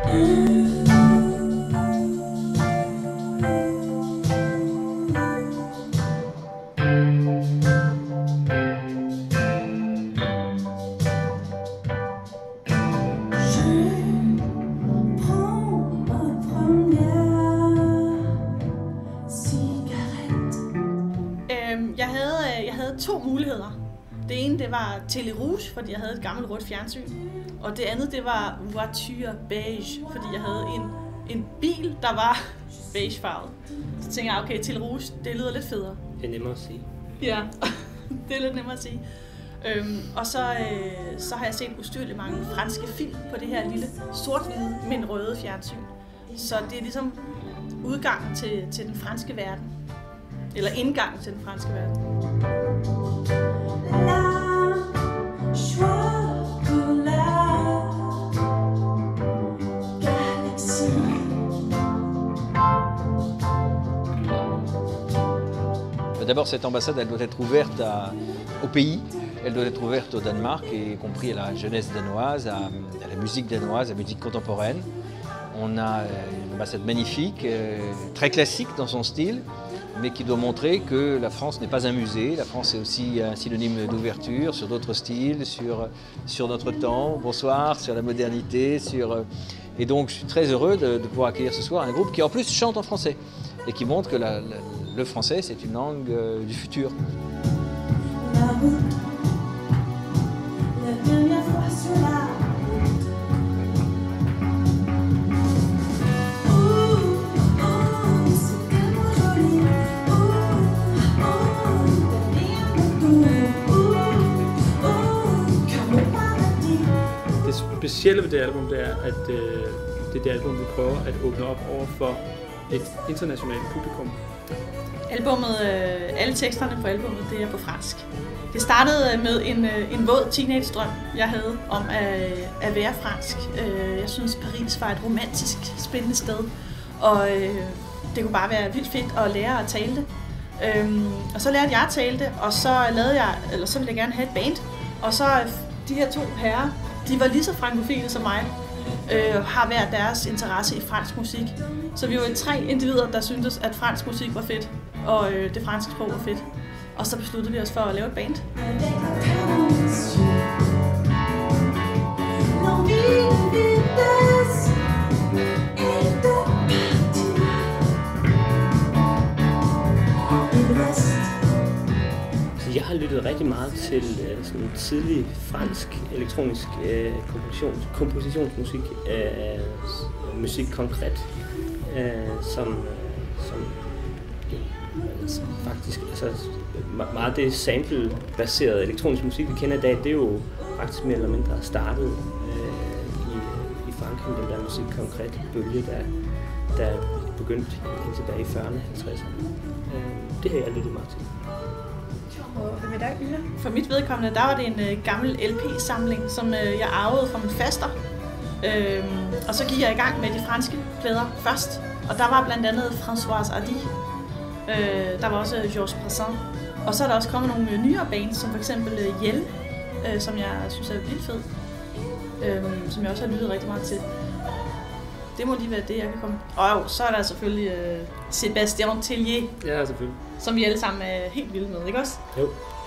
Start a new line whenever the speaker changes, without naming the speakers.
Jeg havde to muligheder. Det ene, det var Télé Rouge, fordi jeg havde et gammelt rødt fjernsyn. Og det andet, det var Voiture Beige, fordi jeg havde en bil, der var beigefarvet. Så tænkte jeg, okay, Télé Rouge, det lyder lidt federe.
Det er nemmere at sige.
Ja, det er lidt nemmere at sige. Og så har jeg set ustyrligt mange franske film på det her lille sort-hvide, men røde fjernsyn. Så det er ligesom udgangen til den franske verden. Eller indgangen til den franske verden.
D'abord, cette ambassade, elle doit être ouverte au pays, elle doit être ouverte au Danemark, y compris à la jeunesse danoise, à la musique danoise, à la musique contemporaine. On a une ambassade magnifique, très classique dans son style, mais qui doit montrer que la France n'est pas un musée. La France est aussi un synonyme d'ouverture sur d'autres styles, sur notre temps, bonsoir, sur la modernité. Et donc je suis très heureux de pouvoir accueillir ce soir un groupe qui en plus chante en français et qui montre que le français c'est une langue du futur.
Det specielle ved det album, det er, at det er det album, vi prøver at åbne op over for et internationalt publikum.
Alle teksterne på albummet, det er på fransk. Det startede med en våd teenage-drøm, jeg havde om at være fransk. Jeg synes, Paris var et romantisk, spændende sted, og det kunne bare være vildt fedt at lære at tale det. Og så lærte jeg at tale det, og så ville jeg gerne have et band. Og så de her to herrer, de var lige så frankofile som mig, har hver deres interesse i fransk musik. Så vi var 3 individer, der syntes, at fransk musik var fedt, og det franske sprog var fedt. Og så besluttede vi os for at lave et band.
Jeg har lyttet rigtig meget til sådan tidlig fransk elektronisk kompositionsmusik, musik konkret, som faktisk meget det sample-baserede elektronisk musik, vi kender i dag, det er jo faktisk mere eller mindre startet i Frankrig, den der musik konkret bølge, der begyndte helt tilbage i 40'erne og 50'erne. Det har jeg lyttet meget til.
Hvad med dig, Yna? For mit vedkommende, der var det en gammel LP-samling, som jeg arvede fra min faster. Og så gik jeg i gang med de franske plader først. Og der var blandt andet Françoise Hardy. Der var også Georges Brassens. Og så er der også kommet nogle nyere bands, som for eksempel Yell, som jeg synes er vildt fed. Som jeg også har lyttet rigtig meget til. Det må lige være det, jeg kan komme. Og jo, så er der selvfølgelig Sébastien Tellier.
Ja, selvfølgelig.
Som vi alle sammen er helt vilde med, ikke også?
Jo.